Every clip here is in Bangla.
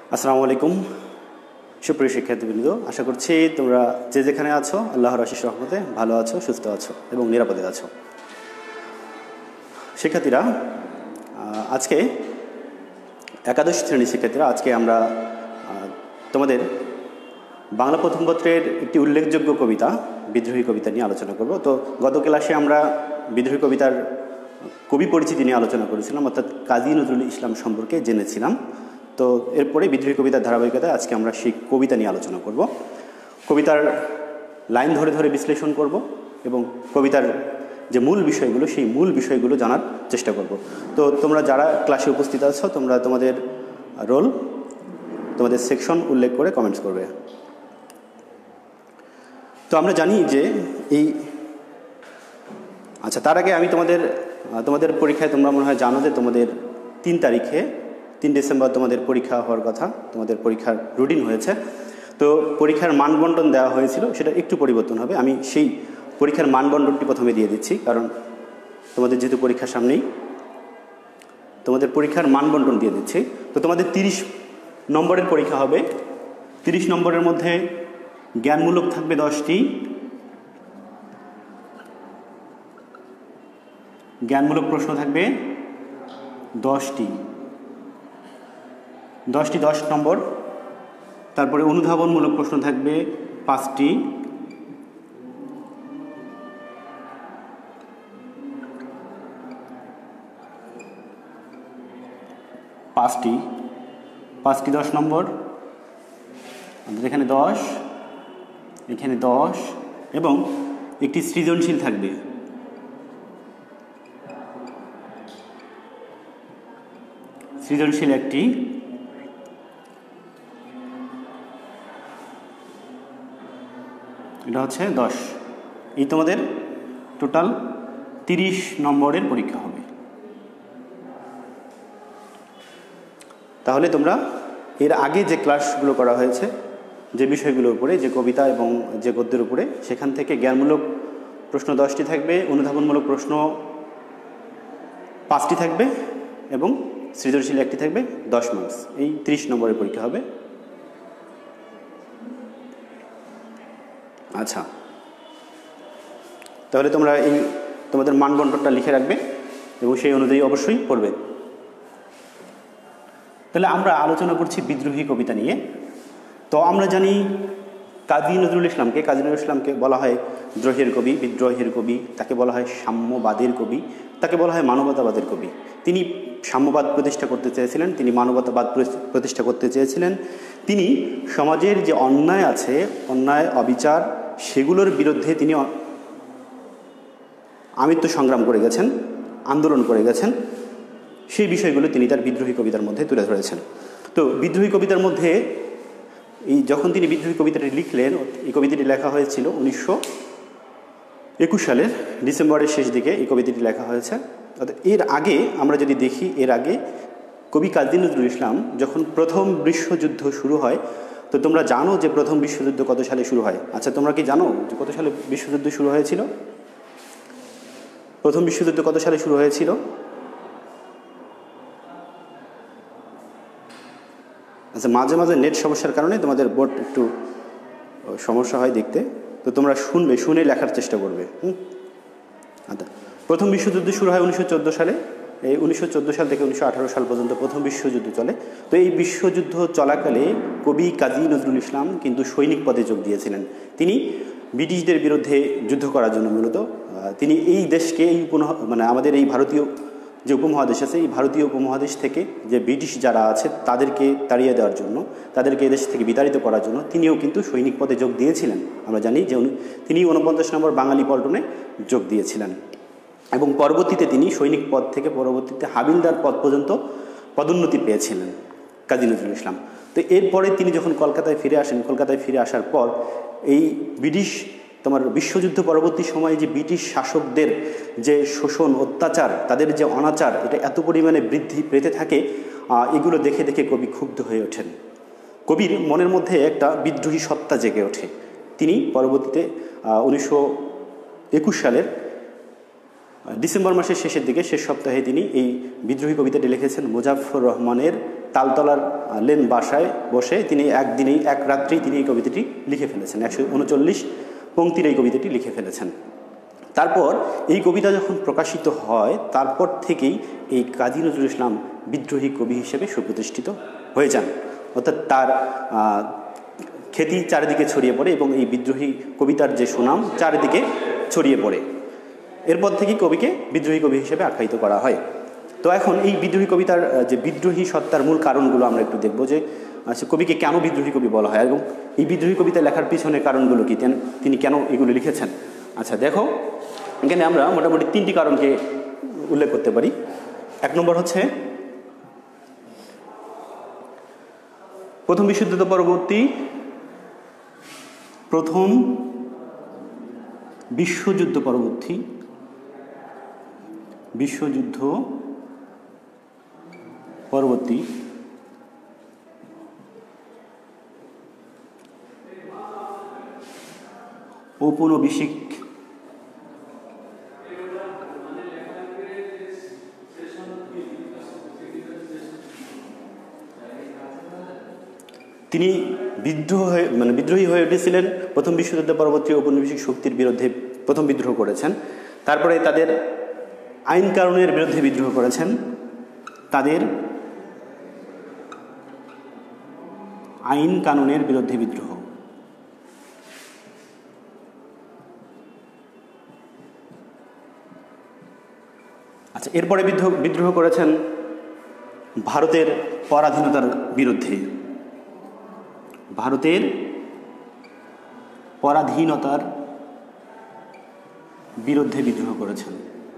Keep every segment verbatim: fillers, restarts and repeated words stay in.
আসসালামু আলাইকুম সুপ্রিয় শিক্ষার্থীবৃন্দ, আশা করছি তোমরা যে যেখানে আছো আল্লাহর আশিস রহমতে ভালো আছো, সুস্থ আছো এবং নিরাপদে আছো। শিক্ষার্থীরা, আজকে একাদশ শ্রেণীর শিক্ষার্থীরা আজকে আমরা তোমাদের বাংলা প্রথম পত্রের একটি উল্লেখযোগ্য কবিতা বিদ্রোহী কবিতা নিয়ে আলোচনা করব। তো গত ক্লাসে আমরা বিদ্রোহী কবিতার কবি পরিচিতি নিয়ে আলোচনা করেছিলাম, অর্থাৎ কাজী নজরুল ইসলাম সম্পর্কে জেনেছিলাম। তো এরপরে বিদ্রোহী কবিতার ধারাবাহিকতায় আজকে আমরা সেই কবিতা নিয়ে আলোচনা করব। কবিতার লাইন ধরে ধরে বিশ্লেষণ করব এবং কবিতার যে মূল বিষয়গুলো সেই মূল বিষয়গুলো জানার চেষ্টা করব। তো তোমরা যারা ক্লাসে উপস্থিত আছো তোমরা তোমাদের রোল তোমাদের সেকশন উল্লেখ করে কমেন্টস করবে। তো আমরা জানি যে এই আচ্ছা তার আগে আমি তোমাদের তোমাদের পরীক্ষায় তোমরা মনে হয় জানো যে তোমাদের তিন তারিখে তিন ডিসেম্বর তোমাদের পরীক্ষা হওয়ার কথা, তোমাদের পরীক্ষার রুটিন হয়েছে। তো পরীক্ষার মানবন্টন দেওয়া হয়েছিল, সেটা একটু পরিবর্তন হবে। আমি সেই পরীক্ষার মানবন্টনটি প্রথমে দিয়ে দিচ্ছি, কারণ তোমাদের যেহেতু পরীক্ষার সামনেই তোমাদের পরীক্ষার মানবন্টন দিয়ে দিচ্ছি। তো তোমাদের তিরিশ নম্বরের পরীক্ষা হবে। তিরিশ নম্বরের মধ্যে জ্ঞানমূলক থাকবে দশটি, জ্ঞানমূলক প্রশ্ন থাকবে দশটি দশটি দশ নম্বর। তারপরে অনুধাবনমূলক প্রশ্ন থাকবে পাঁচটি, পাঁচটি পাঁচটি দশ নম্বর। আমাদের এখানে দশ, এখানে দশ এবং একটি সৃজনশীল থাকবে। সৃজনশীল একটি, এটা হচ্ছে দশ। এই তোমাদের টোটাল তিরিশ নম্বরের পরীক্ষা হবে। তাহলে তোমরা এর আগে যে ক্লাসগুলো করা হয়েছে, যে বিষয়গুলোর উপরে, যে কবিতা এবং যে গদ্যের উপরে, সেখান থেকে জ্ঞানমূলক প্রশ্ন দশটি থাকবে, অনুধাবনমূলক প্রশ্ন পাঁচটি থাকবে এবং সৃজনশীল একটি থাকবে, দশ মার্কস। এই ত্রিশ নম্বরের পরীক্ষা হবে। আচ্ছা, তাহলে তোমরা এই তোমাদের মানবন্টনটা লিখে রাখবে এবং সেই অনুযায়ী অবশ্যই পড়বে। তাহলে আমরা আলোচনা করছি বিদ্রোহী কবিতা নিয়ে। তো আমরা জানি কাজী নজরুল ইসলামকে কাজী নজরুল ইসলামকে বলা হয় দ্রোহের কবি, বিদ্রোহের কবি, তাকে বলা হয় সাম্যবাদের কবি, তাকে বলা হয় মানবতাবাদের কবি। তিনি সাম্যবাদ প্রতিষ্ঠা করতে চেয়েছিলেন, তিনি মানবতাবাদ প্রতিষ্ঠা করতে চেয়েছিলেন। তিনি সমাজের যে অন্যায় আছে, অন্যায় অবিচার, সেগুলোর বিরুদ্ধে তিনি আমৃত্যু সংগ্রাম করে গেছেন, আন্দোলন করে গেছেন। সেই বিষয়গুলো তিনি তার বিদ্রোহী কবিতার মধ্যে তুলে ধরেছেন। তো বিদ্রোহী কবিতার মধ্যে এই যখন তিনি বিদ্রোহী কবিতাটি লিখলেন, এই কবিতাটি লেখা হয়েছিল উনিশশো একুশ সালের ডিসেম্বরের শেষ দিকে এই কবিতাটি লেখা হয়েছে। অর্থাৎ এর আগে আমরা যদি দেখি, এর আগে কবি কাজী নজরুল ইসলাম যখন প্রথম বিশ্বযুদ্ধ শুরু হয়, তো তোমরা জানো যে প্রথম বিশ্বযুদ্ধ কত সালে শুরু হয়? আচ্ছা, তোমরা কি জানো যে কত সালে বিশ্বযুদ্ধ শুরু হয়েছিল? প্রথম বিশ্বযুদ্ধ কত সালে শুরু হয়েছিল? আচ্ছা, মাঝে মাঝে নেট সমস্যার কারণে তোমাদের বোর্ড একটু সমস্যা হয় দেখতে, তো তোমরা শুনবে, শুনে লেখার চেষ্টা করবে। হুম আচ্ছা, প্রথম বিশ্বযুদ্ধ শুরু হয় উনিশশো চোদ্দো সালে। এই উনিশশো চোদ্দো সাল থেকে উনিশশো আঠারো সাল পর্যন্ত প্রথম বিশ্বযুদ্ধ চলে। তো এই বিশ্বযুদ্ধ চলাকালে কবি কাজী নজরুল ইসলাম কিন্তু সৈনিক পদে যোগ দিয়েছিলেন। তিনি ব্রিটিশদের বিরুদ্ধে যুদ্ধ করার জন্য মূলত তিনি এই দেশকে, এই উপমহা মানে আমাদের এই ভারতীয় যে উপমহাদেশ আছে, এই ভারতীয় উপমহাদেশ থেকে যে ব্রিটিশ যারা আছে তাদেরকে তাড়িয়ে দেওয়ার জন্য, তাদেরকে এদেশ থেকে বিতাড়িত করার জন্য তিনিও কিন্তু সৈনিক পদে যোগ দিয়েছিলেন। আমরা জানি যে তিনি ঊনপঞ্চাশ নম্বর বাঙালি পল্টনে যোগ দিয়েছিলেন এবং পরবর্তীতে তিনি সৈনিক পদ থেকে পরবর্তীতে হাবিলদার পদ পর্যন্ত পদোন্নতি পেয়েছিলেন কাজী নজরুল ইসলাম। তো এরপরে তিনি যখন কলকাতায় ফিরে আসেন, কলকাতায় ফিরে আসার পর এই ব্রিটিশ তোমার বিশ্বযুদ্ধ পরবর্তী সময়ে যে ব্রিটিশ শাসকদের যে শোষণ, অত্যাচার, তাদের যে অনাচার, এটা এত পরিমাণে বৃদ্ধি পেতে থাকে, এগুলো দেখে দেখে কবি ক্ষুব্ধ হয়ে ওঠেন। কবির মনের মধ্যে একটা বিদ্রোহী সত্তা জেগে ওঠে। তিনি পরবর্তীতে উনিশশো একুশ সালের ডিসেম্বর মাসের শেষের দিকে, শেষ সপ্তাহে তিনি এই বিদ্রোহী কবিতাটি লিখেছেন মুজাফফর রহমানের তালতলার লেন বাসায় বসে তিনি একদিনেই এক রাত্রেই তিনি এই কবিতাটি লিখে ফেলেছেন। একশো উনচল্লিশ পংক্তির এই কবিতাটি লিখে ফেলেছেন। তারপর এই কবিতা যখন প্রকাশিত হয় তারপর থেকেই এই কাজী নজরুল ইসলাম বিদ্রোহী কবি হিসেবে সুপ্রতিষ্ঠিত হয়ে যান, অর্থাৎ তার খ্যাতি চারিদিকে ছড়িয়ে পড়ে এবং এই বিদ্রোহী কবিতার যে সুনাম চারিদিকে ছড়িয়ে পড়ে। এরপর থেকেই কবিকে বিদ্রোহী কবি হিসেবে আখ্যায়িত করা হয়। তো এখন এই বিদ্রোহী কবিতার যে বিদ্রোহী সত্তার মূল কারণগুলো আমরা একটু দেখব, যে কবিকে কেন বিদ্রোহী কবি বলা হয় এবং এই বিদ্রোহী কবিতা লেখার পিছনে কারণগুলো কি, তিনি কেন এগুলো লিখেছেন। আচ্ছা দেখো, এখানে আমরা মোটামুটি তিনটি কারণকে উল্লেখ করতে পারি। এক নম্বর হচ্ছে প্রথম বিশ্বযুদ্ধ পরবর্তী প্রথম বিশ্বযুদ্ধ পরবর্তী বিশ্বযুদ্ধ পরবর্তী ঔপনিবেশিক তিনি বিদ্রোহ হয়ে মানে বিদ্রোহী হয়ে উঠেছিলেন। প্রথম বিশ্বযুদ্ধ পরবর্তী ঔপনিবেশিক শক্তির বিরুদ্ধে প্রথম বিদ্রোহ করেছেন, তারপরে তাদের আইন কানুনের বিরুদ্ধে বিদ্রোহ করেছেন, তাদের আইন কানুনের বিরুদ্ধে বিদ্রোহ, আচ্ছা এরপরে বিদ্রোহ বিদ্রোহ করেছেন ভারতের পরাধীনতার বিরুদ্ধে, ভারতের পরাধীনতার বিরুদ্ধে বিদ্রোহ করেছেন।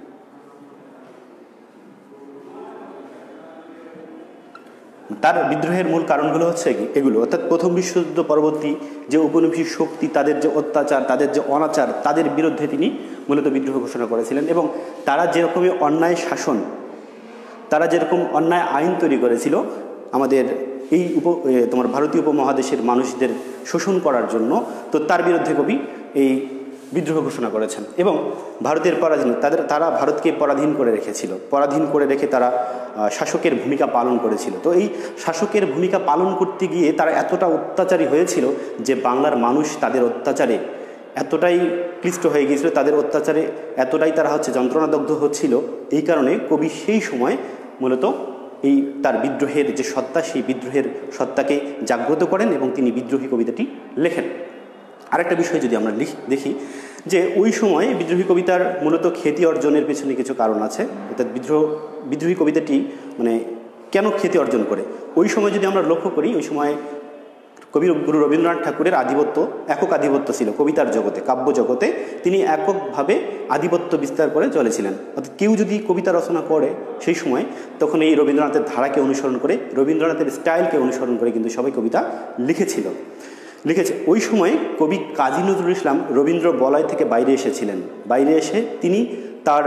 তার বিদ্রোহের মূল কারণগুলো হচ্ছে এগুলো, অর্থাৎ প্রথম বিশ্বযুদ্ধ পরবর্তী যে ঔপনিবেশিক শক্তি, তাদের যে অত্যাচার, তাদের যে অনাচার, তাদের বিরুদ্ধে তিনি মূলত বিদ্রোহ ঘোষণা করেছিলেন এবং তারা যেরকমই অন্যায় শাসন, তারা যেরকম অন্যায় আইন তৈরি করেছিল আমাদের এই উপ তোমার ভারতীয় উপমহাদেশের মানুষদের শোষণ করার জন্য, তো তার বিরুদ্ধে কবি এই বিদ্রোহ ঘোষণা করেছেন এবং ভারতের পরাধীন তাদের তারা ভারতকে পরাধীন করে রেখেছিল, পরাধীন করে রেখে তারা শাসকের ভূমিকা পালন করেছিল। তো এই শাসকের ভূমিকা পালন করতে গিয়ে তারা এতটা অত্যাচারী হয়েছিল যে বাংলার মানুষ তাদের অত্যাচারে এতটাই ক্লিষ্ট হয়ে গিয়েছিল, তাদের অত্যাচারে এতটাই তারা হচ্ছে যন্ত্রণাদগ্ধ হচ্ছিল। এই কারণে কবি সেই সময় মূলত এই তার বিদ্রোহের যে সত্তা, সেই বিদ্রোহের সত্তাকে জাগ্রত করেন এবং তিনি বিদ্রোহী কবিতাটি লেখেন। আরেকটা বিষয় যদি আমরা দেখি যে ওই সময় বিদ্রোহী কবিতার মূলত খ্যাতি অর্জনের পেছনে কিছু কারণ আছে, অর্থাৎ বিদ্রোহ বিদ্রোহী কবিতাটি মানে কেন খ্যাতি অর্জন করে। ওই সময় যদি আমরা লক্ষ্য করি, ওই সময় কবি গুরু রবীন্দ্রনাথ ঠাকুরের আধিপত্য, একক আধিপত্য ছিল কবিতার জগতে, কাব্য জগতে তিনি এককভাবে আধিপত্য বিস্তার করে চলেছিলেন। অর্থাৎ কেউ যদি কবিতা রচনা করে সেই সময়, তখন এই রবীন্দ্রনাথের ধারাকে অনুসরণ করে, রবীন্দ্রনাথের স্টাইলকে অনুসরণ করে কিন্তু সবাই কবিতা লিখেছিল লিখেছে ওই সময় কবি কাজী নজরুল ইসলাম রবীন্দ্র বলয় থেকে বাইরে এসেছিলেন। বাইরে এসে তিনি তার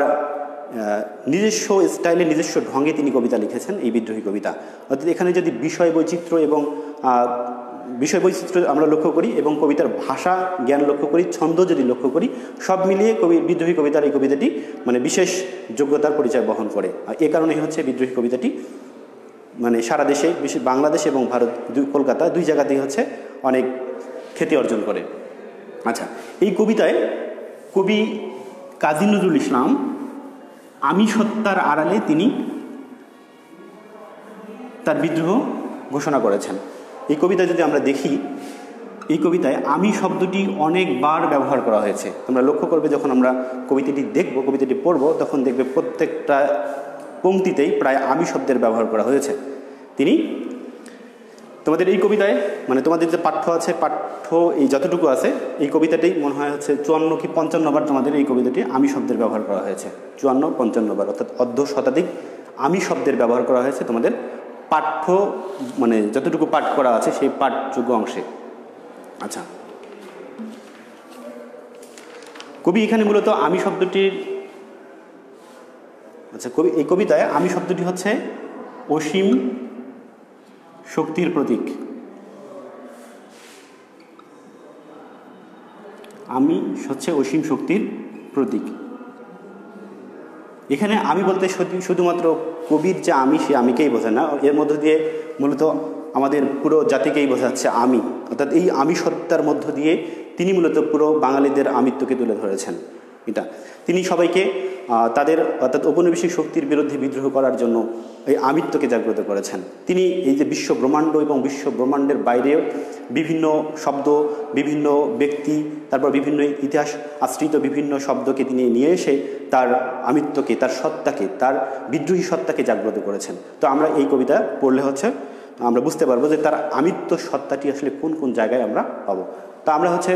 নিজস্ব স্টাইলে, নিজস্ব ঢঙে তিনি কবিতা লিখেছেন, এই বিদ্রোহী কবিতা। অর্থাৎ এখানে যদি বিষয় বৈচিত্র্য এবং বিষয় বৈচিত্র্য আমরা লক্ষ্য করি এবং কবিতার ভাষা জ্ঞান লক্ষ্য করি, ছন্দ যদি লক্ষ্য করি, সব মিলিয়ে কবি বিদ্রোহী কবিতার এই কবিতাটি মানে বিশেষ যোগ্যতার পরিচয় বহন করে। আর এ কারণেই হচ্ছে বিদ্রোহী কবিতাটি মানে সারা দেশে, বিশেষ বাংলাদেশ এবং ভারত, কলকাতা দুই জায়গাতেই হচ্ছে অনেক খ্যাতি অর্জন করে। আচ্ছা, এই কবিতায় কবি কাজী নজরুল ইসলাম আমি সত্তার আড়ালে তিনি তার বিদ্রোহ ঘোষণা করেছেন। এই কবিতা যদি আমরা দেখি, এই কবিতায় আমি শব্দটি অনেকবার ব্যবহার করা হয়েছে। তোমরা লক্ষ্য করবে যখন আমরা কবিতাটি দেখব, কবিতাটি পড়ব, তখন দেখবে প্রত্যেকটা পংক্তিতেই প্রায় আমি শব্দের ব্যবহার করা হয়েছে। তিনি তোমাদের এই কবিতায় মানে তোমাদের যে পাঠ্য আছে, পাঠ্য এই যতটুকু আছে, এই কবিতাটি মনে হয় হচ্ছে চুয়ান্ন কি পঞ্চান্ন বার তোমাদের এই কবিতাটি আমি শব্দের ব্যবহার করা হয়েছে। চুয়ান্ন পঞ্চান্ন বার, অর্থাৎ অর্ধ শতাধিক আমি শব্দের ব্যবহার করা হয়েছে তোমাদের পাঠ্য মানে যতটুকু পাঠ করা আছে সেই পাঠযোগ্য অংশে। আচ্ছা, কবি এখানে মূলত আমি শব্দটির আচ্ছা কবি এই কবিতায় আমি শব্দটি হচ্ছে অসীম শক্তির প্রতীক। আমি হচ্ছে অসীম শক্তির প্রতীক। এখানে আমি বলতে শুধুমাত্র কবির যে আমি, সে আমিকেই বোঝায় না, এর মধ্য দিয়ে মূলত আমাদের পুরো জাতিকেই বোঝাচ্ছে আমি, অর্থাৎ এই আমি সত্তার মধ্য দিয়ে তিনি মূলত পুরো বাঙালিদের আমিত্বকে তুলে ধরেছেন। এটা তিনি সবাইকে তাদের অর্থাৎ ঔপনিবেশিক শক্তির বিরুদ্ধে বিদ্রোহ করার জন্য এই আমিত্বকে জাগ্রত করেছেন। তিনি এই যে বিশ্ব ব্রহ্মাণ্ড এবং বিশ্ব ব্রহ্মাণ্ডের বাইরেও বিভিন্ন শব্দ, বিভিন্ন ব্যক্তি, তারপর বিভিন্ন ইতিহাস আশ্রিত বিভিন্ন শব্দকে তিনি নিয়ে এসে তার আমিত্বকে, তার সত্তাকে, তার বিদ্রোহী সত্তাকে জাগ্রত করেছেন। তো আমরা এই কবিতা পড়লে হচ্ছে আমরা বুঝতে পারবো যে তার আমিত্ব সত্তাটি আসলে কোন কোন জায়গায় আমরা পাবো। তা আমরা হচ্ছে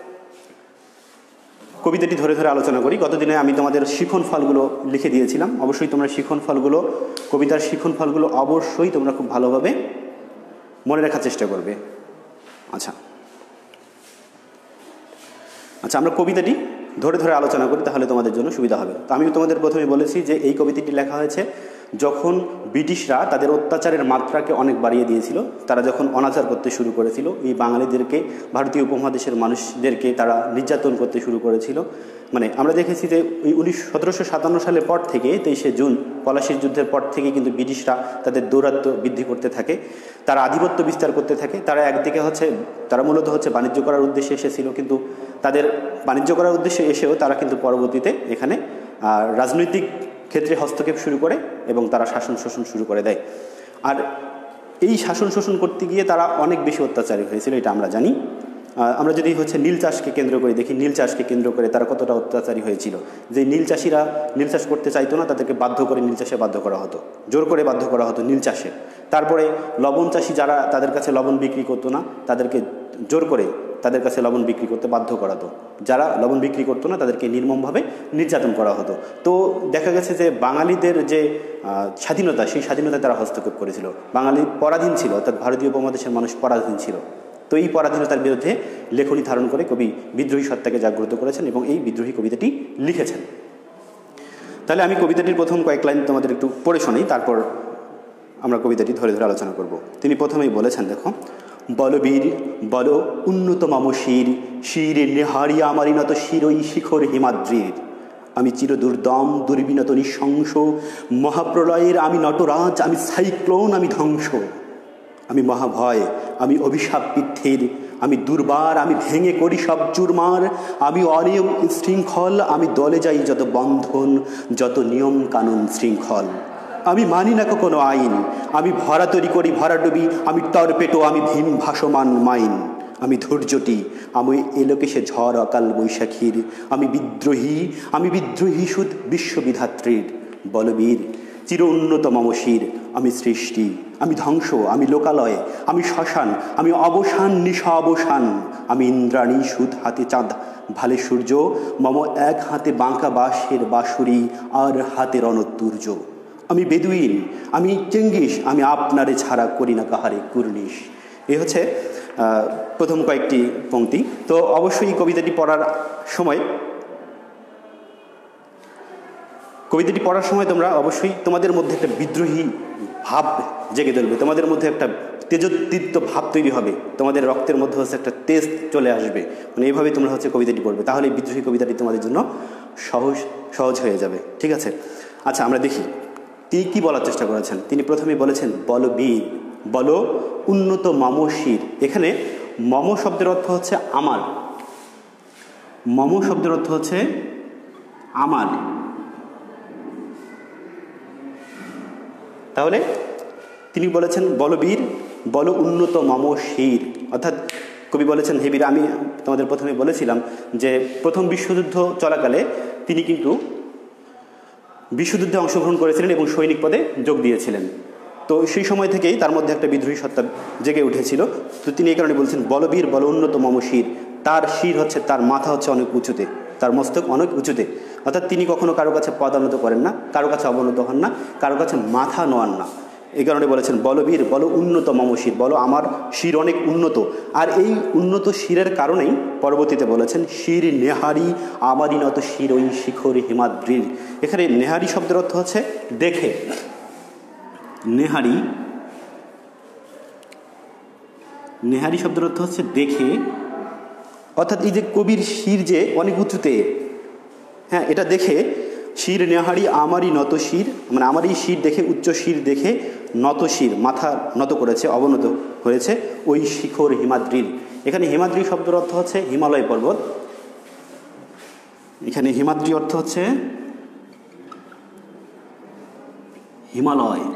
কবিতাটি ধরে ধরে আলোচনা করি। গতদিনে আমি তোমাদের শিখন ফলগুলো লিখে দিয়েছিলাম, অবশ্যই তোমরা শিখন ফলগুলো, কবিতার শিখন ফলগুলো অবশ্যই তোমরা খুব ভালোভাবে মনে রাখার চেষ্টা করবে। আচ্ছা আচ্ছা আমরা কবিতাটি ধরে ধরে আলোচনা করি, তাহলে তোমাদের জন্য সুবিধা হবে। তো আমি তোমাদের প্রথমে বলেছি যে এই কবিতাটি লেখা হয়েছে যখন ব্রিটিশরা তাদের অত্যাচারের মাত্রাকে অনেক বাড়িয়ে দিয়েছিল, তারা যখন অনাচার করতে শুরু করেছিল, এই বাঙালিদেরকে, ভারতীয় উপমহাদেশের মানুষদেরকে তারা নির্যাতন করতে শুরু করেছিল। মানে আমরা দেখেছি যে ওই উনিশ সতেরোশো সাতান্ন সালের পর থেকে তেইশে জুন পলাশির যুদ্ধের পর থেকে কিন্তু ব্রিটিশরা তাদের দৌরাত্ম্য বৃদ্ধি করতে থাকে, তারা আধিপত্য বিস্তার করতে থাকে। তারা একদিকে হচ্ছে তারা মূলত হচ্ছে বাণিজ্য করার উদ্দেশ্যে এসেছিল, কিন্তু তাদের বাণিজ্য করার উদ্দেশ্যে এসেও তারা কিন্তু পরবর্তীতে এখানে রাজনৈতিক ক্ষেত্রে হস্তক্ষেপ শুরু করে এবং তারা শাসন শোষণ শুরু করে দেয়। আর এই শাসন শোষণ করতে গিয়ে তারা অনেক বেশি অত্যাচারী হয়েছিল, এটা আমরা জানি। আমরা যদি হচ্ছে নীল চাষকে কেন্দ্র করে দেখি, নীল চাষকে কেন্দ্র করে তারা কতটা অত্যাচারী হয়েছিল। যে নীল চাষিরা নীল চাষ করতে চাইতো না, তাদেরকে বাধ্য করে নীল চাষে বাধ্য করা হতো, জোর করে বাধ্য করা হতো নীল চাষে। তারপরে লবণ চাষি যারা তাদের কাছে লবণ বিক্রি করতো না, তাদেরকে জোর করে তাদের কাছে লবণ বিক্রি করতে বাধ্য করাতো। যারা লবণ বিক্রি করতো না তাদেরকে নির্মমভাবে নির্যাতন করা হতো। তো দেখা গেছে যে বাঙালিদের যে স্বাধীনতা, সেই স্বাধীনতায় তারা হস্তক্ষেপ করেছিল। বাঙালি পরাধীন ছিল, অর্থাৎ ভারতীয় উপমহাদেশের মানুষ পরাধীন ছিল। তো এই পরাধীনতার বিরুদ্ধে লেখনী ধারণ করে কবি বিদ্রোহী সত্তাকে জাগ্রত করেছেন এবং এই বিদ্রোহী কবিতাটি লিখেছেন। তাহলে আমি কবিতাটির প্রথম কয়েক লাইন তোমাদের একটু পড়ে শোনাই, তারপর আমরা কবিতাটি ধরে ধরে আলোচনা করব। তিনি প্রথমেই বলেছেন, দেখো, বলবীর বল উন্নত মম শির, শিরে নেহারি আমারই নত শিরই শিখর হিমাদ্রির। আমি চিরদুর্দম দুর্বিনত নৃশংস, মহাপ্রলয়ের আমি নটরাজ, আমি সাইক্লোন, আমি ধ্বংস। আমি মহাভয়, আমি অভিশাপ বৃদ্ধির, আমি দুর্বার, আমি ভেঙে করি সব চুরমার। আমি অনিয়ম শৃঙ্খল, আমি দলে যাই যত বন্ধন, যত নিয়ম কানুন শৃঙ্খল। আমি মানি না কোনো আইন, আমি ভরা তৈরি করি ভরাডুবি, আমি টর্পেটো, আমি ভীম ভাসমান মাইন। আমি ধৈর্যটি, আমি এলোকে সে ঝড় অকাল বৈশাখীর। আমি বিদ্রোহী, আমি বিদ্রোহী সুদ বিশ্ববিধাত্রীর। বলবীর চির উন্নত মম শির, আমি সৃষ্টি, আমি ধ্বংস, আমি লোকালয়, আমি শ্মশান, আমি অবসান নিশা অবসান। আমি ইন্দ্রাণী, সুদ হাতে চাঁদ ভালে সূর্য, মম এক হাতে বাঁকা বাঁশের বাঁশুরি, আর হাতে রণতুর্য। আমি বেদুইন, আমি চেঙ্গিস, আমি আপনারে ছাড়া করি না কাহারে কুর্নিশ। এই হচ্ছে প্রথম কয়েকটি পংক্তি। তো অবশ্যই কবিতাটি পড়ার সময় কবিতাটি পড়ার সময় তোমরা অবশ্যই তোমাদের মধ্যে একটা বিদ্রোহী ভাব জেগে তুলবে, তোমাদের মধ্যে একটা তেজোদ্দীপ্ত ভাব তৈরি হবে, তোমাদের রক্তের মধ্যে হচ্ছে একটা তেজ চলে আসবে। মানে এইভাবে তোমরা হচ্ছে কবিতাটি পড়বে, তাহলে এই বিদ্রোহী কবিতাটি তোমাদের জন্য সহজ সহজ হয়ে যাবে। ঠিক আছে, আচ্ছা আমরা দেখি তিনি কি বলার চেষ্টা করেছেন। তিনি প্রথমে বলেছেন, বল বীর বল উন্নত মম শির। এখানে মম শব্দের অর্থ হচ্ছে আমার, মম শব্দের অর্থ হচ্ছে আমার। তাহলে তিনি বলেছেন বলবীর বল উন্নত মম শির, অর্থাৎ কবি বলেছেন, হে বীর। আমি তোমাদের প্রথমে বলেছিলাম যে প্রথম বিশ্বযুদ্ধ চলাকালে তিনি কিন্তু বিশ্বযুদ্ধে অংশগ্রহণ করেছিলেন এবং সৈনিক পদে যোগ দিয়েছিলেন। তো সেই সময় থেকেই তার মধ্যে একটা বিদ্রোহী সত্তা জেগে উঠেছিল। তো তিনি এই কারণে বলছেন বলবীর বল উন্নত মম শির। তার শির হচ্ছে, তার মাথা হচ্ছে অনেক উঁচুতে, তার মস্তক অনেক উঁচুতে, অর্থাৎ তিনি কখনো কারো কাছে পদানত করেন না, কারো কাছে অবনত হন না, কারো কাছে মাথা নোয়ান না। এই কারণে বলেছেন বলবীর বল উন্নত মম শির, বলো আমার শির অনেক উন্নত। আর এই উন্নত শিরের কারণেই পরবর্তীতে বলেছেন শির নেহারি আমারই নত শির ওই শিখর হিমাদ্রির। এখানে নেহারি শব্দের অর্থ হচ্ছে দেখে, নেহারি নেহারি শব্দের অর্থ হচ্ছে দেখে, অর্থাৎ এই যে কবির শির যে অনেক উঁচুতে, হ্যাঁ এটা দেখে শির নেহারি আমারই নত শির, মানে আমারই শির দেখে, উচ্চ শির দেখে নত শির, মাথা নত করেছে, অবনত হয়েছে ওই শিখর হিমাদ্রির। এখানে হিমাদ্রি শব্দের অর্থ হচ্ছে হিমালয় পর্বত। এখানে হিমাদ্রি অর্থ হচ্ছে হিমালয়।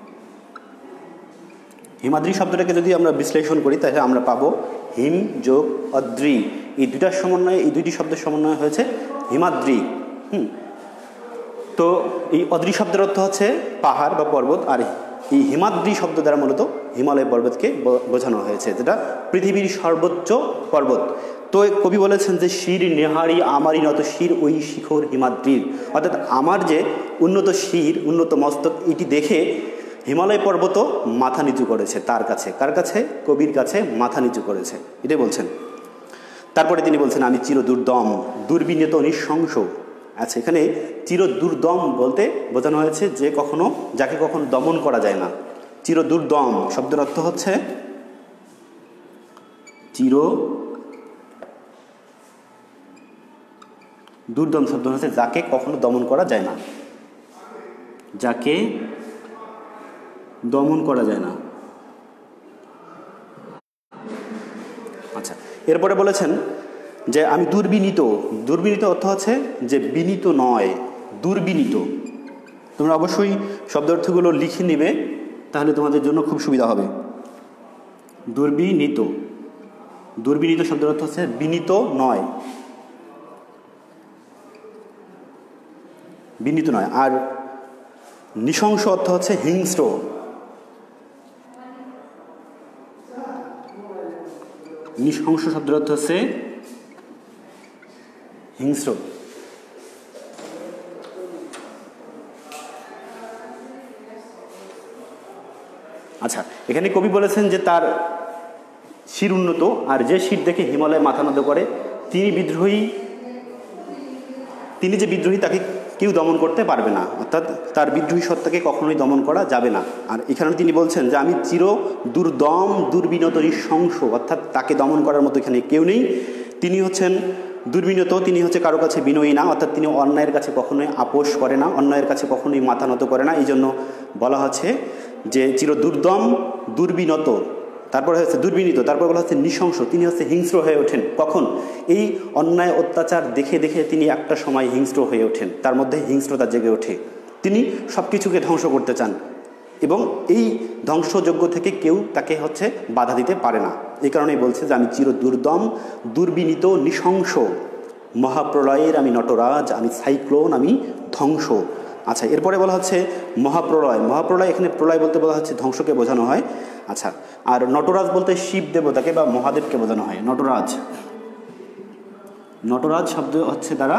হিমাদ্রি শব্দটাকে যদি আমরা বিশ্লেষণ করি তাহলে আমরা পাবো হিম যোগ অদ্রি, এই দুইটার সমন্বয়ে, এই দুইটি শব্দের সমন্বয় হয়েছে হিমাদ্রি। হুম তো এই অদ্রি শব্দের অর্থ হচ্ছে পাহাড় বা পর্বত, আর এই হিমাদ্রি শব্দ দ্বারা মূলত হিমালয় পর্বতকে বোঝানো হয়েছে, যেটা পৃথিবীর সর্বোচ্চ পর্বত। তো কবি বলেছেন যে শির নেহারি আমারই নত শির ওই শিখর হিমাদ্রির, অর্থাৎ আমার যে উন্নত শির, উন্নত মস্তক, এটি দেখে হিমালয় পর্বতও মাথা নিচু করেছে তার কাছে। কার কাছে? কবির কাছে মাথা নিচু করেছে, এটাই বলছেন। তারপরে তিনি বলছেন আমি চির দুর্দম দুর্বিনীত নিঃশংস। আচ্ছা, এখানে চির দুর্দম বলতে বোঝানো হয়েছে যে কখনো, যাকে কখনো দমন করা যায় না। চির দুর্দম শব্দের অর্থ হচ্ছে চির দুর্দম শব্দ হচ্ছে যাকে কখনো দমন করা যায় না, যাকে দমন করা যায় না। আচ্ছা, এরপরে বলেছেন যে আমি দুর্বিনীত। দুর্বিনীত অর্থ হচ্ছে যে বিনীত নয়, দুর্বিনীত। তোমরা অবশ্যই শব্দ অর্থগুলো লিখে নিবে, তাহলে তোমাদের জন্য খুব সুবিধা হবে। দুর্বিনীত, দুর্বিনীত শব্দের অর্থ হচ্ছে বিনীত নয়, বিনীত নয়। আর নৃশংস অর্থ হচ্ছে হিংস্র। নৃশংস শব্দের অর্থ হচ্ছে হিংস্র। আচ্ছা, এখানে কবি বলেছেন যে তার শির উন্নত, আর যে শির দেখে হিমালয় মাথা নত করে তিনি বিদ্রোহী, তিনি যে বিদ্রোহী তাকে কেউ দমন করতে পারবে না, অর্থাৎ তার বিদ্রোহী সত্তাকে কখনোই দমন করা যাবে না। আর এখানে তিনি বলছেন যে আমি চির দুর্দম দুর্বিনত নৃশংস, অর্থাৎ তাকে দমন করার মতো এখানে কেউ নেই। তিনি হচ্ছেন দুর্বিনত, তিনি হচ্ছে কারো কাছে বিনয়ী না, অর্থাৎ তিনি অন্যায়ের কাছে কখনোই আপোষ করে না, অন্যায়ের কাছে কখনোই মাথা নত করে না। এই জন্য বলা হচ্ছে যে চির দুর্দম দুর্বিনত, তারপরে হচ্ছে দুর্বিনীত, তারপর বলা হচ্ছে নৃশংস, তিনি হচ্ছে হিংস্র হয়ে ওঠেন। কখন? এই অন্যায় অত্যাচার দেখে দেখে তিনি একটা সময় হিংস্র হয়ে ওঠেন, তার মধ্যে হিংস্রতা জেগে ওঠে। তিনি সব কিছুকে ধ্বংস করতে চান এবং এই ধ্বংসযজ্ঞ থেকে কেউ তাকে হচ্ছে বাধা দিতে পারে না। এই কারণেই বলছে যে আমি চির দুর্দম দুর্বিনীত নৃশংস, মহাপ্রলয়ের আমি নটরাজ, আমি সাইক্লোন, আমি ধ্বংস। আচ্ছা, এরপরে বলা হচ্ছে মহাপ্রলয়। মহাপ্রলয় এখানে প্রলয় বলতে বলা হচ্ছে ধ্বংসকে বোঝানো হয়। আচ্ছা, আর নটরাজ বলতে শিব দেবতাকে বা মহাদেবকে বোঝানো হয়। নটরাজ, নটরাজ শব্দ হচ্ছে দ্বারা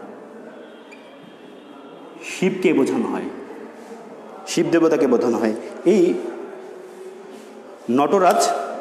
শিবকে বোঝানো হয়, শিব দেবতাকে বোঝানো হয়। এই নটরাজ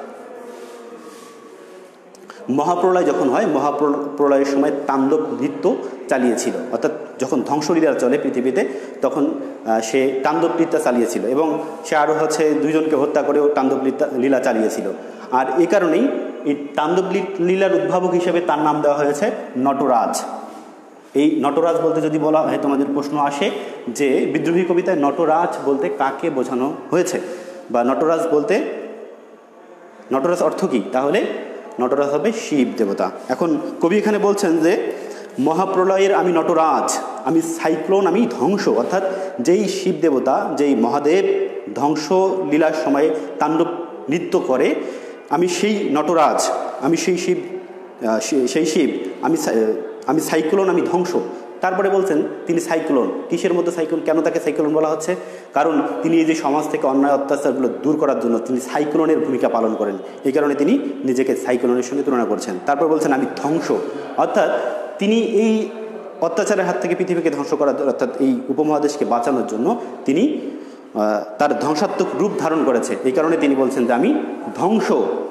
মহাপ্রলয় যখন হয়, মহাপ্রলয়ের সময় তাণ্ডব নৃত্য চালিয়েছিল, অর্থাৎ যখন ধ্বংসলীলা চলে পৃথিবীতে তখন সে তাণ্ডব নৃত্য চালিয়েছিল এবং সে আরও হচ্ছে দুইজনকে হত্যা করেও তাণ্ডব লীলা চালিয়েছিল। আর এই কারণেই এই তাণ্ডব লীলার উদ্ভাবক হিসেবে তার নাম দেওয়া হয়েছে নটরাজ। এই নটরাজ বলতে যদি বলা হয়, তোমাদের প্রশ্ন আসে যে বিদ্রোহী কবিতায় নটরাজ বলতে কাকে বোঝানো হয়েছে, বা নটরাজ বলতে নটরাজ অর্থ কী? তাহলে নটরাজ হবে শিব দেবতা। এখন কবি এখানে বলছেন যে মহাপ্রলয়ের আমি নটরাজ, আমি সাইক্লোন, আমি ধ্বংস, অর্থাৎ যেই শিব দেবতা, যেই মহাদেব ধ্বংস লীলার সময় তাণ্ডব নৃত্য করে, আমি সেই নটরাজ, আমি সেই শিব, সেই শিব, আমি আমি সাইক্লোন, আমি ধ্বংস। তারপরে বলছেন তিনি সাইক্লোন। কিসের মধ্যে সাইক্লোন? কেন তাকে সাইক্লোন বলা হচ্ছে? কারণ তিনি এই যে সমাজ থেকে অন্যায় অত্যাচারগুলো দূর করার জন্য তিনি সাইক্লোনের ভূমিকা পালন করেন, এই কারণে তিনি নিজেকে সাইক্লোনের সঙ্গে তুলনা করছেন। তারপর বলছেন আমি ধ্বংস, অর্থাৎ তিনি এই অত্যাচারের হাত থেকে পৃথিবীকে ধ্বংস করার, অর্থাৎ এই উপমহাদেশকে বাঁচানোর জন্য তিনি তার ধ্বংসাত্মক রূপ ধারণ করেছে, এই কারণে তিনি বলছেন যে আমি ধ্বংস।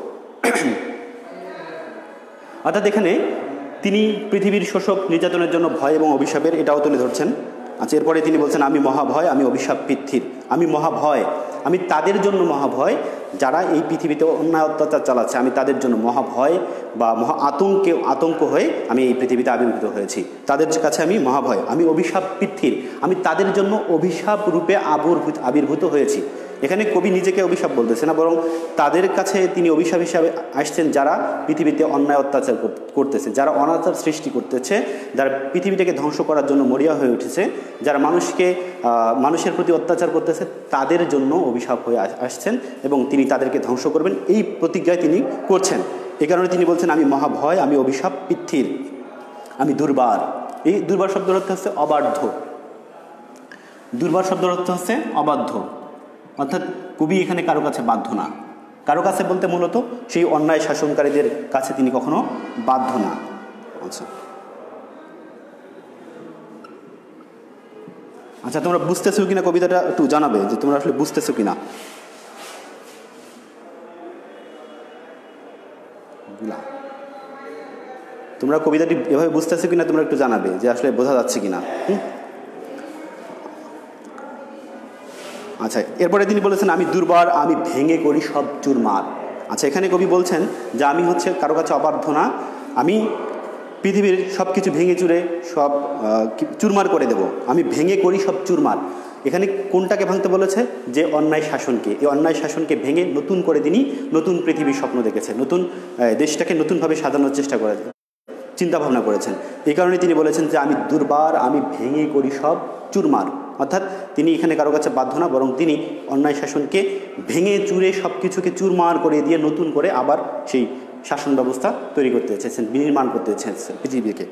অর্থাৎ এখানে তিনি পৃথিবীর শোষক নির্যাতনের জন্য ভয় এবং অভিশাপের এটাও তুলে ধরছেন। আচ্ছা, এরপরে তিনি বলছেন আমি মহাভয়, আমি অভিশাপ পৃথিবীর, আমি মহাভয়। আমি তাদের জন্য মহাভয়, যারা এই পৃথিবীতে অন্যায় অত্যাচার চালাচ্ছে, আমি তাদের জন্য মহাভয় বা মহা আতঙ্কে আতঙ্ক হয়ে আমি এই পৃথিবীতে আবির্ভূত হয়েছি। তাদের কাছে আমি মহাভয়, আমি অভিশাপ পৃথিবীর, আমি তাদের জন্য অভিশাপ রূপে আবির্ভূত আবির্ভূত হয়েছি। এখানে কবি নিজেকে অভিশাপ বলতেছে না, বরং তাদের কাছে তিনি অভিশাপ হিসাবে আসছেন যারা পৃথিবীতে অন্যায় অত্যাচার করতেছে, যারা অনাচার সৃষ্টি করতেছে, যারা পৃথিবীটাকে ধ্বংস করার জন্য মরিয়া হয়ে উঠেছে, যারা মানুষকে মানুষের প্রতি অত্যাচার করতেছে, তাদের জন্য অভিশাপ হয়ে আসছেন এবং তিনি তাদেরকে ধ্বংস করবেন এই প্রতিজ্ঞায় তিনি করছেন। এই কারণে তিনি বলছেন আমি মহাভয়, আমি অভিশাপ পৃথিবীর, আমি দুর্বার। এই দুর্বার শব্দের অর্থ হচ্ছে অবাধ্য। দুর্বার শব্দের অর্থ হচ্ছে অবাধ্য, অর্থাৎ কবি এখানে কারো কাছে বাধ্য না। কারো কাছে বলতে মূলত সেই অন্যায় শাসনকারীদের কাছে তিনি কখনো বাধ্য না। আচ্ছা আচ্ছা তোমরা বুঝতেছো কিনা কবিতাটা একটু জানাবে যে তোমরা আসলে বুঝতেছো কিনা। তোমরা কবিতাটি এভাবে বুঝতেছো কিনা তোমরা একটু জানাবে যে আসলে বোঝা যাচ্ছে কিনা। হুম আচ্ছা, এরপরে তিনি বলেছেন আমি দুর্বার, আমি ভেঙে করি সব চুরমার। আচ্ছা, এখানে কবি বলছেন যে আমি হচ্ছে কারো কাছে অবাধ্য না, আমি পৃথিবীর সব কিছু ভেঙে চুরে সব চুরমার করে দেব, আমি ভেঙে করি সব চুরমার। এখানে কোনটাকে ভাঙতে বলেছে? যে অন্যায় শাসনকে। এই অন্যায় শাসনকে ভেঙে নতুন করে তিনি নতুন পৃথিবীর স্বপ্ন দেখেছে, নতুন দেশটাকে নতুনভাবে সাজানোর চেষ্টা করে চিন্তা ভাবনা করেছেন। এই কারণে তিনি বলেছেন যে আমি দুর্বার, আমি ভেঙে করি সব চুরমার। অর্থাৎ তিনি এখানে কারো কাছে বাধ্য না, বরং তিনি অন্যায় শাসনকে ভেঙে চুরে সব কিছুকে চুরমার করে দিয়ে নতুন করে আবার সেই শাসন ব্যবস্থা তৈরি করতে চেয়েছেন, বিনির্মাণ করতে চেয়েছেন পৃথিবীকে।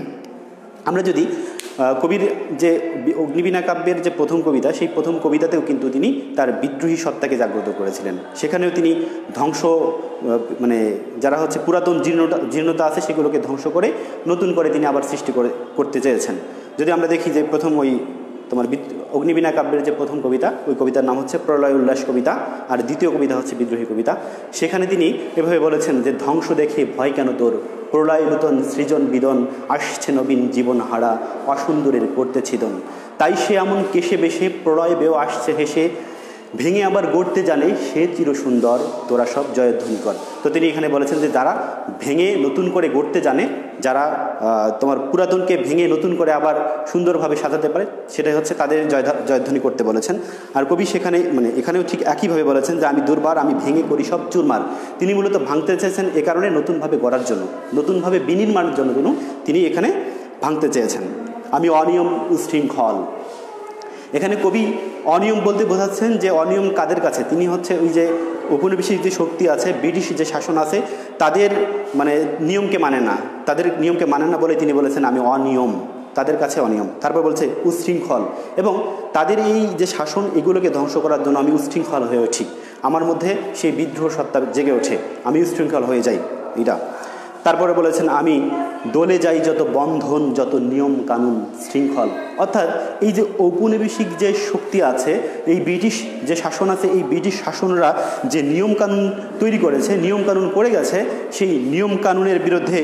আমরা যদি কবির যে অগ্নিবীণা কাব্যের যে প্রথম কবিতা, সেই প্রথম কবিতাতেও কিন্তু তিনি তার বিদ্রোহী সত্তাকে জাগ্রত করেছিলেন। সেখানেও তিনি ধ্বংস মানে যারা হচ্ছে পুরাতন জীর্ণতা জীর্ণতা আছে সেগুলোকে ধ্বংস করে নতুন করে তিনি আবার সৃষ্টি করে করতে চেয়েছেন। যদি আমরা দেখি যে প্রথম ওই তোমার অগ্নিবীণা কাব্যের যে প্রথম কবিতা, ওই কবিতার নাম হচ্ছে প্রলয় উল্লাস কবিতা, আর দ্বিতীয় কবিতা হচ্ছে বিদ্রোহী কবিতা। সেখানে তিনি এভাবে বলেছেন যে ধ্বংস দেখে ভয় কেন তোর, প্রলয় নূতন সৃজন বিদন, আসছে নবীন জীবন হারা, অসুন্দরের করতে ছিদন। তাই সে এমন কেশে বেশে প্রলয় বেও আসছে হেসে, ভেঙে আবার গড়তে জানে সে চিরসুন্দর, তোরা সব জয়ধ্বনি কর। তো তিনি এখানে বলেছেন যে যারা ভেঙে নতুন করে গড়তে জানে, যারা তোমার পুরাতনকে ভেঙে নতুন করে আবার সুন্দরভাবে সাজাতে পারে, সেটাই হচ্ছে তাদের জয় জয়ধ্বনি করতে বলেছেন। আর কবি সেখানে মানে এখানেও ঠিক একইভাবে বলেছেন যে আমি দুর্বার, আমি ভেঙে করি সব চুরমার। তিনি মূলত ভাঙতে চেয়েছেন এ কারণে নতুনভাবে গড়ার জন্য, নতুনভাবে বিনির্মাণের জন্য তিনি এখানে ভাঙতে চেয়েছেন। আমি অনিয়ম উশৃঙ্খল। এখানে কবি অনিয়ম বলতে বোঝাচ্ছেন যে অনিয়ম কাদের কাছে? তিনি হচ্ছে ওই যে ঔপনিবেশিক যে শক্তি আছে, ব্রিটিশ যে শাসন আছে, তাদের মানে নিয়মকে মানে না, তাদের নিয়মকে মানে না বলে তিনি বলেছেন আমি অনিয়ম, তাদের কাছে অনিয়ম। তারপর বলছে উশৃঙ্খল, এবং তাদের এই যে শাসন এগুলোকে ধ্বংস করার জন্য আমি উশৃঙ্খল হয়ে উঠি, আমার মধ্যে সেই বিদ্রোহ সত্তা জেগে ওঠে, আমি উশৃঙ্খল হয়ে যাই এটা। তারপরে বলেছেন আমি দলে যাই যত বন্ধন, যত নিয়ম কানুন শৃঙ্খল। অর্থাৎ এই যে ঔপনিবেশিক যে শক্তি আছে, এই ব্রিটিশ যে শাসন আছে, এই ব্রিটিশ শাসনরা যে নিয়মকানুন তৈরি করেছে, নিয়মকানুন করে গেছে, সেই নিয়মকানুনের বিরুদ্ধে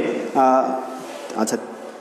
আচ্ছা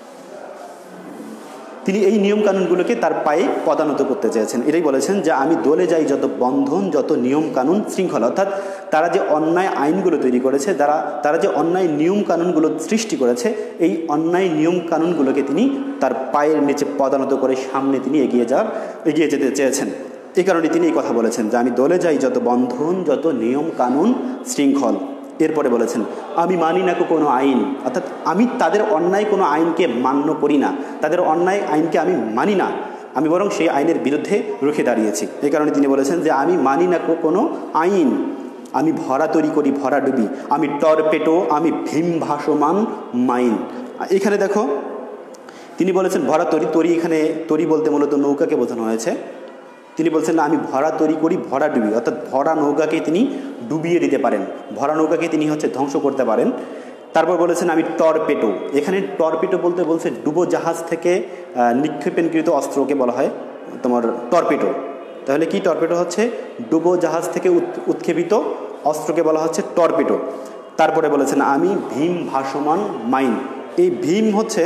তিনি এই নিয়মকানুনগুলোকে তার পায়ে পদানত করতে চেয়েছেন। এটাই বলেছেন যে আমি দলে যাই যত বন্ধন, যত নিয়মকানুন শৃঙ্খলা। অর্থাৎ তারা যে অন্যায় আইনগুলো তৈরি করেছে, তারা তারা যে অন্যায় নিয়মকানুনগুলো সৃষ্টি করেছে, এই অন্যায় নিয়মকানুনগুলোকে তিনি তার পায়ের নিচে পদানত করে সামনে তিনি এগিয়ে যাওয়ার এগিয়ে যেতে চেয়েছেন। এই কারণে তিনি এই কথা বলেছেন যে আমি দলে যাই যত বন্ধন, যত নিয়ম কানুন শৃঙ্খল। এরপরে বলেছেন আমি মানি না কোনো আইন, অর্থাৎ আমি তাদের অন্যায় কোনো আইনকে মান্য করি না, তাদের অন্যায় আইনকে আমি মানি না, আমি বরং সেই আইনের বিরুদ্ধে রুখে দাঁড়িয়েছি। এই কারণে তিনি বলেছেন যে আমি মানি না কোনো আইন, আমি ভরা তরি করি ভরা ডুবি, আমি টরপেটো, আমি ভীম ভাসমান মাইন। এখানে দেখো তিনি বলেছেন ভরা তরি, তরি এখানে তরি বলতে মূলত নৌকাকে বোঝানো হয়েছে। তিনি বলছেন না আমি ভরা তরি করি ভরা ডুবি, অর্থাৎ ভরা নৌকাকে তিনি ডুবিয়ে দিতে পারেন, ভরা নৌকাকে তিনি হচ্ছে ধ্বংস করতে পারেন। তারপর বলেছেন আমি টরপেটো, এখানে টরপেটো বলতে বলছে ডুবো জাহাজ থেকে নিক্ষেপণকৃত অস্ত্রকে বলা হয় তোমার টরপেটো। তাহলে কি টরপেটো হচ্ছে? ডুবো জাহাজ থেকে উৎক্ষেপিত অস্ত্রকে বলা হচ্ছে টরপেটো। তারপরে বলেছেন আমি ভীম ভাসমান মাইন। এই ভীম হচ্ছে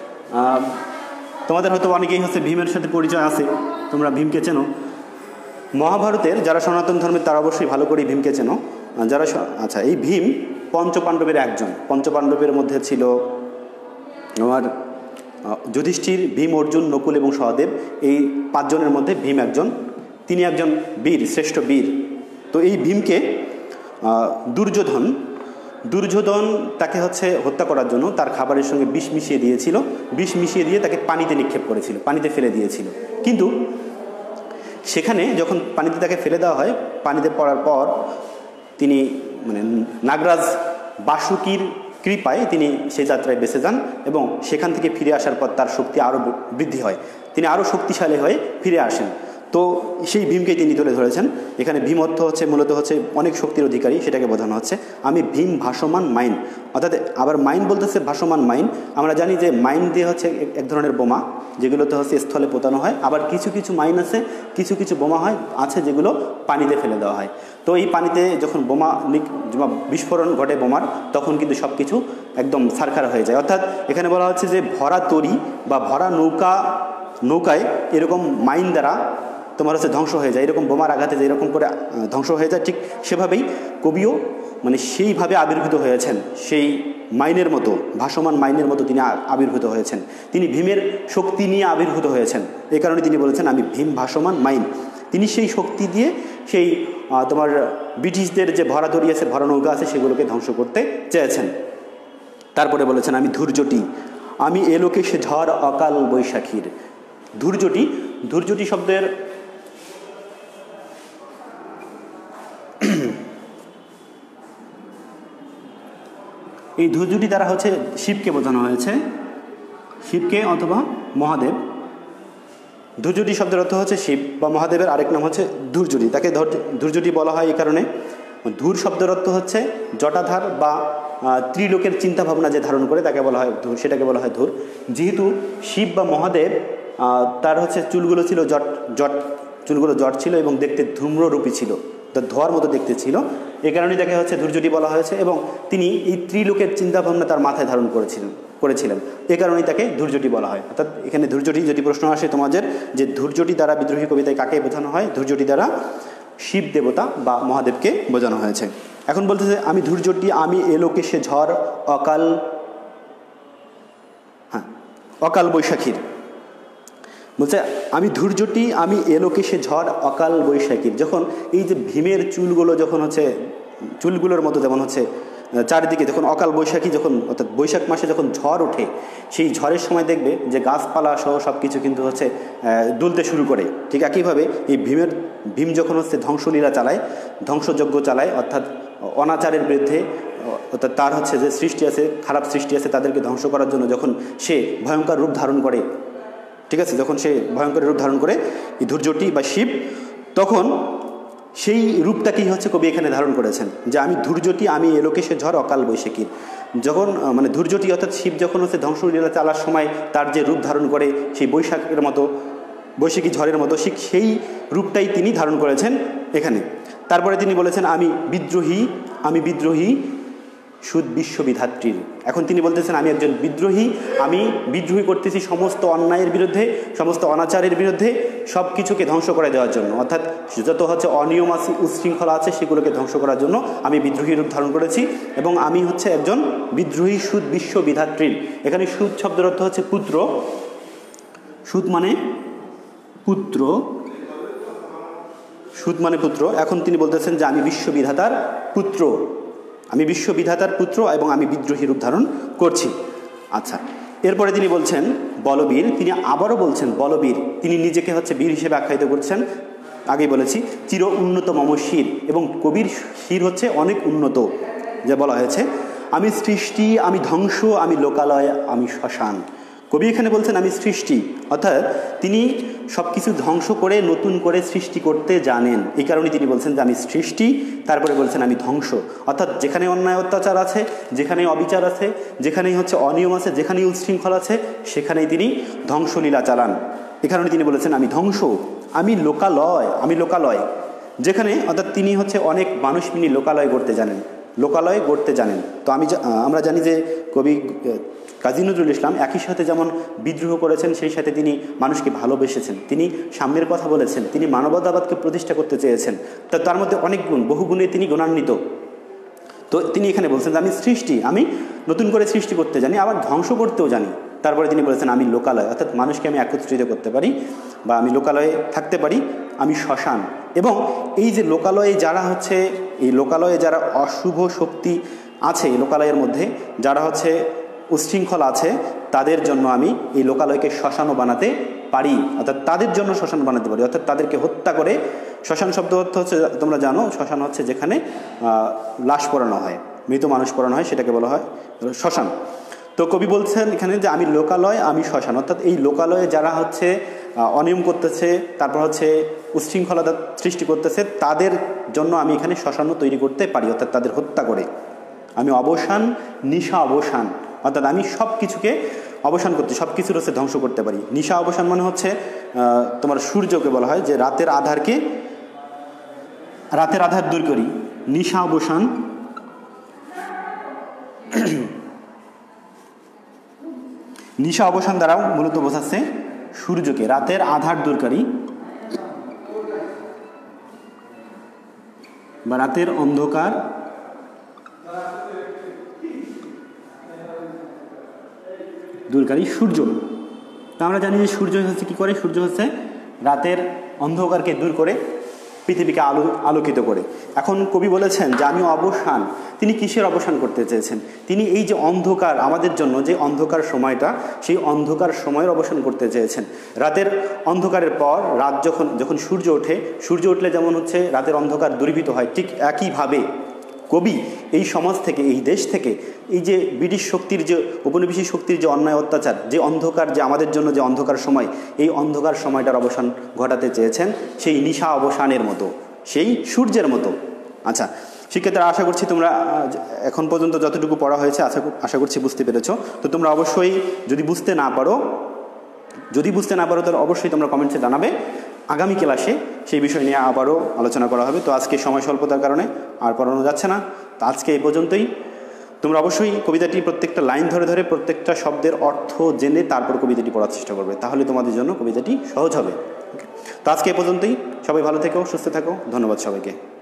তোমাদের হয়তো অনেকেই হচ্ছে ভীমের সাথে পরিচয় আছে, তোমরা ভীমকে চেনো। মহাভারতের যারা সনাতন ধর্মের তারা অবশ্যই ভালো করে ভীমকে চেনো। যারা আচ্ছা, এই ভীম পঞ্চপাণ্ডবের একজন। পঞ্চপাণ্ডবের মধ্যে ছিল আমার যুধিষ্ঠির, ভীম, অর্জুন, নকুল এবং সহদেব। এই পাঁচজনের মধ্যে ভীম একজন। তিনি একজন বীর, শ্রেষ্ঠ বীর। তো এই ভীমকে দুর্যোধন দুর্যোধন তাকে হচ্ছে হত্যা করার জন্য তার খাবারের সঙ্গে বিষ মিশিয়ে দিয়েছিল। বিষ মিশিয়ে দিয়ে তাকে পানিতে নিক্ষেপ করেছিল, পানিতে ফেলে দিয়েছিল। কিন্তু সেখানে যখন পানিতে তাকে ফেলে দেওয়া হয়, পানিতে পড়ার পর তিনি মানে নাগরাজ বাসুকীর কৃপায় তিনি সেই যাত্রায় বেঁচে যান এবং সেখান থেকে ফিরে আসার পর তার শক্তি আরও বৃদ্ধি হয়, তিনি আরও শক্তিশালী হয়ে ফিরে আসেন। তো সেই ভীমকেই তিনি তুলে ধরেছেন। এখানে ভীম অর্থ হচ্ছে মূলত হচ্ছে অনেক শক্তির অধিকারী, সেটাকে বোঝানো হচ্ছে। আমি ভীম ভাসমান মাইন, অর্থাৎ আবার মাইন বলতেছে ভাসমান মাইন। আমরা জানি যে মাইন দিয়ে হচ্ছে এক ধরনের বোমা, যেগুলোতে হচ্ছে স্থলে পোতানো হয়। আবার কিছু কিছু মাইন আছে, কিছু কিছু বোমা হয় আছে যেগুলো পানিতে ফেলে দেওয়া হয়। তো এই পানিতে যখন বোমা বিস্ফোরণ ঘটে বোমার, তখন কিন্তু সব কিছু একদম ছারখার হয়ে যায়। অর্থাৎ এখানে বলা হচ্ছে যে ভরা তরি বা ভরা নৌকা নৌকায় এরকম মাইন দ্বারা তোমার হচ্ছে ধ্বংস হয়ে যায়, এরকম বোমার আঘাতে যেরকম করে ধ্বংস হয়ে যায়, ঠিক সেভাবেই কবিও মানে সেইভাবে আবির্ভূত হয়েছেন। সেই মাইনের মতো, ভাসমান মাইনের মতো তিনি আবির্ভূত হয়েছেন। তিনি ভীমের শক্তি নিয়ে আবির্ভূত হয়েছেন। এই কারণে তিনি বলেছেন আমি ভীম ভাসমান মাইন। তিনি সেই শক্তি দিয়ে সেই তোমার ব্রিটিশদের যে ভরা তরি আছে, ভরা নৌকা আছে, সেগুলোকে ধ্বংস করতে চেয়েছেন। তারপরে বলেছেন আমি ধূর্যটি, আমি এলোকে সে ঝড় অকাল বৈশাখীর। ধূর্যটি, ধূর্যটি শব্দের এই ধূর্যটি দ্বারা হচ্ছে শিবকে বোঝানো হয়েছে, শিবকে অথবা মহাদেব। ধূর্যটি শব্দের অর্থ হচ্ছে শিব বা মহাদেবের আরেক নাম হচ্ছে ধূর্যটি। তাকে ধূর্যটি বলা হয় এই কারণে, ধূর শব্দের অর্থ হচ্ছে জটাধার বা ত্রিলোকের চিন্তাভাবনা যে ধারণ করে তাকে বলা হয় ধূর, সেটাকে বলা হয় ধূর। যেহেতু শিব বা মহাদেব তার হচ্ছে চুলগুলো ছিল জট জট চুলগুলো জট ছিল এবং দেখতে ধূম্ররূপী ছিল, ধোয়ার মতো দেখতে ছিল। এই কারণেই তাকে হচ্ছে ধূর্যটি বলা হয়েছে। এবং তিনি এই ত্রিলোকের চিন্তাভাবনা তার মাথায় ধারণ করেছিলেন করেছিলেন এই কারণেই তাকে ধূর্যটি বলা হয়। অর্থাৎ এখানে ধূর্যটি যদি প্রশ্ন আসে তোমাদের যে ধূর্যটি দ্বারা বিদ্রোহী কবিতায় কাকে বোঝানো হয়, ধূর্যটি দ্বারা শিব দেবতা বা মহাদেবকে বোঝানো হয়েছে। এখন বলতেছে আমি ধূর্যটি, আমি এলোকে সে ঝড় অকাল হ্যাঁ অকাল বৈশাখীর। বলছে আমি ধূর্যটি, আমি এলোকে সে ঝড় অকাল বৈশাখীর। যখন এই যে ভীমের চুলগুলো যখন হচ্ছে চুলগুলোর মতো যেমন হচ্ছে চারিদিকে যখন অকাল বৈশাখী, যখন অর্থাৎ বৈশাখ মাসে যখন ঝড় ওঠে, সেই ঝড়ের সময় দেখবে যে গাছপালা সহ সব কিছু কিন্তু হচ্ছে দুলতে শুরু করে। ঠিক একইভাবে এই ভীমের ভীম যখন হচ্ছে ধ্বংসলীলা চালায়, ধ্বংসযজ্ঞ চালায়, অর্থাৎ অনাচারের বিরুদ্ধে, অর্থাৎ তার হচ্ছে যে সৃষ্টি আছে, খারাপ সৃষ্টি আছে, তাদেরকে ধ্বংস করার জন্য যখন সে ভয়ঙ্কর রূপ ধারণ করে, ঠিক আছে, যখন সে ভয়ঙ্কর রূপ ধারণ করে এই ধূর্যটি বা শিব, তখন সেই রূপটাকেই হচ্ছে কবি এখানে ধারণ করেছেন যে আমি ধূর্যটি, আমি এলোকে সে ঝড় অকাল বৈশাখীর। যখন মানে ধূর্যটি অর্থাৎ শিব যখন হচ্ছে ধ্বংসলীলা চালার সময় তার যে রূপ ধারণ করে সেই বৈশাখের মতো, বৈশাখী ঝড়ের মতো, ঠিক সেই রূপটাই তিনি ধারণ করেছেন এখানে। তারপরে তিনি বলেছেন আমি বিদ্রোহী, আমি বিদ্রোহী সুদ বিশ্ববিধাত্রীর। এখন তিনি বলতেছেন আমি একজন বিদ্রোহী, আমি বিদ্রোহী করতেছি সমস্ত অন্যায়ের বিরুদ্ধে, সমস্ত অনাচারের বিরুদ্ধে, সব কিছুকে ধ্বংস করে দেওয়ার জন্য, অর্থাৎ যত হচ্ছে অনিয়ম আছে, উচ্ছৃঙ্খলা আছে, সেগুলোকে ধ্বংস করার জন্য আমি বিদ্রোহী রূপ ধারণ করেছি। এবং আমি হচ্ছে একজন বিদ্রোহী সুদ বিশ্ববিধাত্রীর। এখানে সুদ শব্দের অর্থ হচ্ছে পুত্র, সুদ মানে পুত্র, সুদ মানে পুত্র। এখন তিনি বলতেছেন যে আমি বিশ্ববিধাতার পুত্র, আমি বিশ্ববিধাতার পুত্র এবং আমি বিদ্রোহী রূপ ধারণ করছি। আচ্ছা, এরপরে তিনি বলছেন বলবীর, তিনি আবারও বলছেন বলবীর। তিনি নিজেকে হচ্ছে বীর হিসেবে আখ্যায়িত করছেন। আগেই বলেছি চির উন্নত মম শির, এবং কবির শির হচ্ছে অনেক উন্নত, যা বলা হয়েছে আমি সৃষ্টি, আমি ধ্বংস, আমি লোকালয়, আমি শ্মশান। কবি এখানে বলছেন আমি সৃষ্টি, অর্থাৎ তিনি সব কিছু ধ্বংস করে নতুন করে সৃষ্টি করতে জানেন। এই কারণে তিনি বলছেন যে আমি সৃষ্টি, তারপরে বলছেন আমি ধ্বংস। অর্থাৎ যেখানে অন্যায় অত্যাচার আছে, যেখানে অবিচার আছে, যেখানেই হচ্ছে অনিয়ম আছে, যেখানেই উচ্ছৃঙ্খল আছে, সেখানেই তিনি ধ্বংসলীলা চালান। এই কারণে তিনি বলেছেন আমি ধ্বংস, আমি লোকালয়, আমি লোকালয়, যেখানে অর্থাৎ তিনি হচ্ছে অনেক মানুষ তিনি লোকালয় করতে জানেন। লোকালয় গড়তে জানেন। তো আমি আমরা জানি যে কবি কাজী নজরুল ইসলাম একই সাথে যেমন বিদ্রোহ করেছেন, সেই সাথে তিনি মানুষকে ভালোবেসেছেন, তিনি সাম্যের কথা বলেছেন, তিনি মানবতাবাদকে প্রতিষ্ঠা করতে চেয়েছেন। তা তার মধ্যে অনেক গুণ, বহু গুণে তিনি গুণান্বিত। তো তিনি এখানে বলছেন যে আমি সৃষ্টি, আমি নতুন করে সৃষ্টি করতে জানি, আবার ধ্বংস করতেও জানি। তারপরে তিনি বলেছেন আমি লোকালয়, অর্থাৎ মানুষকে আমি একত্রিত করতে পারি বা আমি লোকালয়ে থাকতে পারি, আমি শ্মশান। এবং এই যে লোকালয়ে যারা হচ্ছে, এই লোকালয়ে যারা অশুভ শক্তি আছে এই লোকালয়ের মধ্যে, যারা হচ্ছে উচ্ছৃঙ্খল আছে, তাদের জন্য আমি এই লোকালয়কে শ্মশানও বানাতে পারি, অর্থাৎ তাদের জন্য শ্মশান বানাতে পারি, অর্থাৎ তাদেরকে হত্যা করে। শ্মশান শব্দ অর্থ হচ্ছে, তোমরা জানো শ্মশান হচ্ছে যেখানে লাশ পোড়ানো হয়, মৃত মানুষ পোড়ানো হয়, সেটাকে বলা হয় শ্মশান। তো কবি বলছেন এখানে যে আমি লোকালয়, আমি শ্মশান, অর্থাৎ এই লোকালয়ে যারা হচ্ছে অনিয়ম করতেছে, তারপর হচ্ছে উচ্ছৃঙ্খলতা সৃষ্টি করতেছে, তাদের জন্য আমি এখানে শ্মশানও তৈরি করতে পারি, অর্থাৎ তাদের হত্যা করে। আমি অবসান, নিশা অবসান, অর্থাৎ আমি সব কিছুকে অবসান করতে, সব কিছুর হচ্ছে ধ্বংস করতে পারি। নিশা অবসান মানে হচ্ছে তোমার সূর্যকে বলা হয় যে রাতের আধারকে, রাতের আধার দূর করি। নিশা অবসান, নিশা অবসান দ্বারাও মূলত বোঝাচ্ছে সূর্যকে, রাতের আধার দূরকারী বা রাতের অন্ধকার দূরকারী সূর্য। তা আমরা জানি যে সূর্য হচ্ছে কী করে, সূর্য হচ্ছে রাতের অন্ধকারকে দূর করে পৃথিবীকে আলো আলোকিত করে। এখন কবি বলেছেন যে আমি অবসান, তিনি কিসের অবসান করতে চেয়েছেন? তিনি এই যে অন্ধকার, আমাদের জন্য যে অন্ধকার সময়টা, সেই অন্ধকার সময়ের অবসান করতে চেয়েছেন। রাতের অন্ধকারের পর রাত যখন যখন সূর্য ওঠে, সূর্য উঠলে যেমন হচ্ছে রাতের অন্ধকার দূরীভূত হয়, ঠিক একইভাবে কবি এই সমাজ থেকে, এই দেশ থেকে, এই যে ব্রিটিশ শক্তির যে উপনিবেশিক শক্তির যে অন্যায় অত্যাচার, যে অন্ধকার, যে আমাদের জন্য যে অন্ধকার সময়, এই অন্ধকার সময়টার অবসান ঘটাতে চেয়েছেন সেই নিশা অবসানের মতো, সেই সূর্যের মতো। আচ্ছা শিক্ষার্থীরা, আশা করছি তোমরা এখন পর্যন্ত যতটুকু পড়া হয়েছে আশা আশা করছি বুঝতে পেরেছ। তো তোমরা অবশ্যই যদি বুঝতে না পারো যদি বুঝতে না পারো তাহলে অবশ্যই তোমরা কমেন্টসে জানাবে। আগামী ক্লাসে সেই বিষয় নিয়ে আবারও আলোচনা করা হবে। তো আজকে সময় স্বল্পতার কারণে আর পড়ানো যাচ্ছে না, তো আজকে এই পর্যন্তই। তোমরা অবশ্যই কবিতাটি প্রত্যেকটা লাইন ধরে ধরে প্রত্যেকটা শব্দের অর্থ জেনে তারপর কবিতাটি পড়ার চেষ্টা করবে, তাহলে তোমাদের জন্য কবিতাটি সহজ হবে। ওকে, তো আজকে এই পর্যন্তই। সবাই ভালো থেকো, সুস্থ থাকো, ধন্যবাদ সবাইকে।